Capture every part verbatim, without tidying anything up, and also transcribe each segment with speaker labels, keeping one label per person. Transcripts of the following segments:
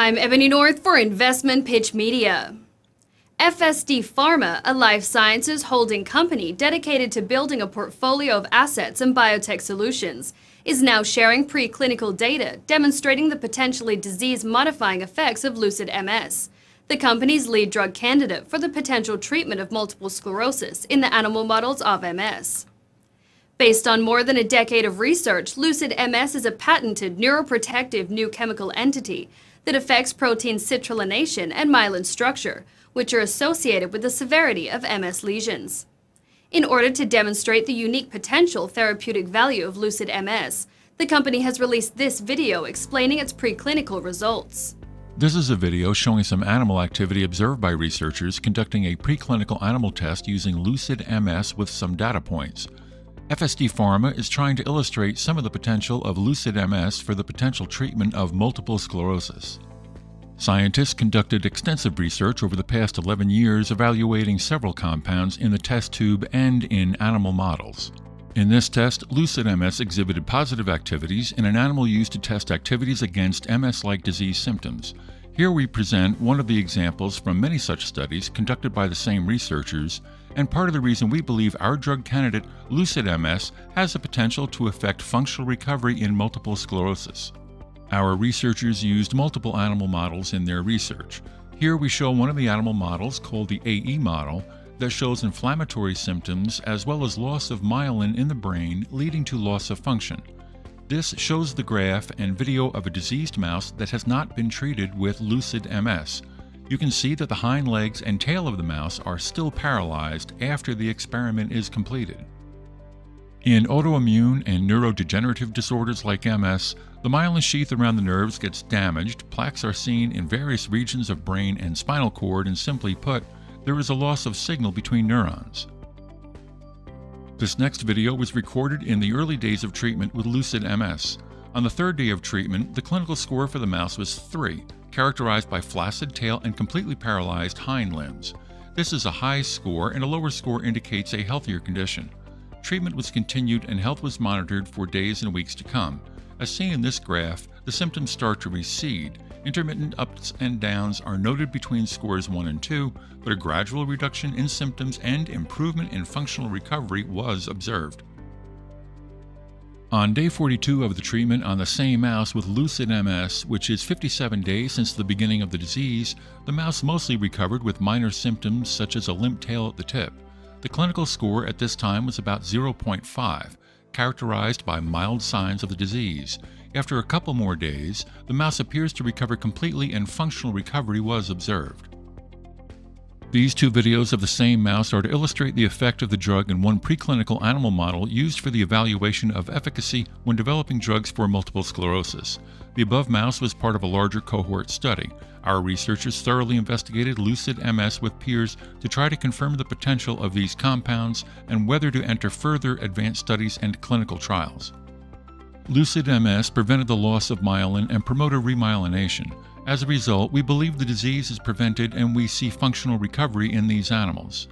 Speaker 1: I'm Ebony North for Investment Pitch Media. F S D Pharma, a life sciences holding company dedicated to building a portfolio of assets and biotech solutions, is now sharing preclinical data demonstrating the potentially disease-modifying effects of Lucid-M S, the company's lead drug candidate for the potential treatment of multiple sclerosis in the animal models of M S. Based on more than a decade of research, Lucid-M S is a patented neuroprotective new chemical entity that affects protein citrullination and myelin structure, which are associated with the severity of M S lesions. In order to demonstrate the unique potential therapeutic value of Lucid-M S, the company has released this video explaining its preclinical results.
Speaker 2: This is a video showing some animal activity observed by researchers conducting a preclinical animal test using Lucid-M S with some data points. F S D Pharma is trying to illustrate some of the potential of Lucid-M S for the potential treatment of multiple sclerosis. Scientists conducted extensive research over the past eleven years evaluating several compounds in the test tube and in animal models. In this test, Lucid-M S exhibited positive activities in an animal used to test activities against M S-like disease symptoms. Here we present one of the examples from many such studies conducted by the same researchers, and part of the reason we believe our drug candidate, Lucid-M S, has the potential to affect functional recovery in multiple sclerosis. Our researchers used multiple animal models in their research. Here we show one of the animal models, called the A E model, that shows inflammatory symptoms as well as loss of myelin in the brain, leading to loss of function. This shows the graph and video of a diseased mouse that has not been treated with Lucid-M S. You can see that the hind legs and tail of the mouse are still paralyzed after the experiment is completed. In autoimmune and neurodegenerative disorders like M S, the myelin sheath around the nerves gets damaged, plaques are seen in various regions of brain and spinal cord, and simply put, there is a loss of signal between neurons. This next video was recorded in the early days of treatment with Lucid-M S. On the third day of treatment, the clinical score for the mouse was three, characterized by flaccid tail and completely paralyzed hind limbs. This is a high score, and a lower score indicates a healthier condition. Treatment was continued and health was monitored for days and weeks to come. As seen in this graph, the symptoms start to recede. Intermittent ups and downs are noted between scores one and two, but a gradual reduction in symptoms and improvement in functional recovery was observed. On day forty-two of the treatment on the same mouse with Lucid-M S, which is fifty-seven days since the beginning of the disease, the mouse mostly recovered with minor symptoms such as a limp tail at the tip. The clinical score at this time was about zero point five, characterized by mild signs of the disease. After a couple more days, the mouse appears to recover completely and functional recovery was observed. These two videos of the same mouse are to illustrate the effect of the drug in one preclinical animal model used for the evaluation of efficacy when developing drugs for multiple sclerosis. The above mouse was part of a larger cohort study. Our researchers thoroughly investigated Lucid-M S with peers to try to confirm the potential of these compounds and whether to enter further advanced studies and clinical trials. Lucid-M S prevented the loss of myelin and promoted remyelination. As a result, we believe the disease is prevented and we see functional recovery in these animals.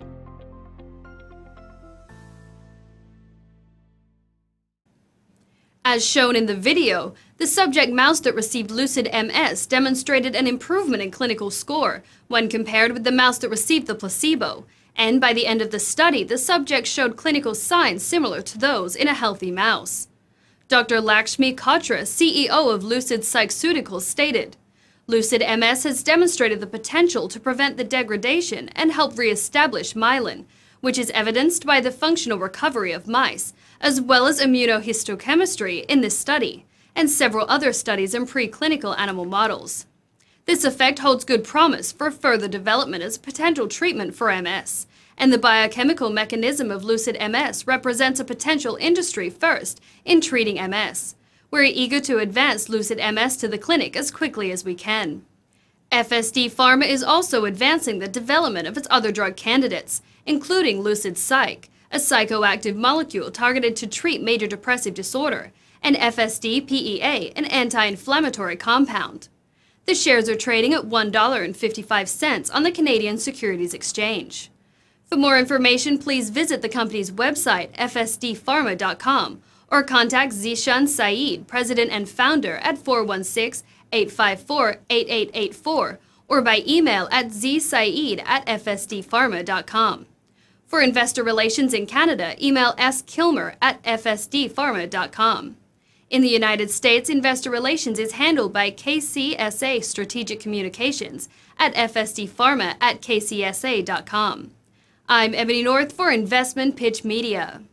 Speaker 1: As shown in the video, the subject mouse that received Lucid-M S demonstrated an improvement in clinical score when compared with the mouse that received the placebo, and by the end of the study, the subject showed clinical signs similar to those in a healthy mouse. Doctor Lakshmi Kotra, C E O of Lucid Psycheceuticals, stated, "Lucid-M S has demonstrated the potential to prevent the degradation and help re-establish myelin, which is evidenced by the functional recovery of mice, as well as immunohistochemistry in this study, and several other studies in preclinical animal models. This effect holds good promise for further development as a potential treatment for M S, and the biochemical mechanism of Lucid-M S represents a potential industry first in treating M S. We're eager to advance Lucid-M S to the clinic as quickly as we can." F S D Pharma is also advancing the development of its other drug candidates, including Lucid-Psych, a psychoactive molecule targeted to treat major depressive disorder, and F S D P E A, an anti-inflammatory compound. The shares are trading at one dollar and fifty-five cents on the Canadian Securities Exchange. For more information, please visit the company's website, f s d pharma dot com, or contact Zishan Saeed, President and Founder, at four one six, eight five four, eight eight eight four or by email at z saeed at f s d pharma dot com. For investor relations in Canada, email s kilmer at f s d pharma dot com. In the United States, investor relations is handled by K C S A Strategic Communications at f s d pharma at k c s a dot com. I'm Ebony North for Investment Pitch Media.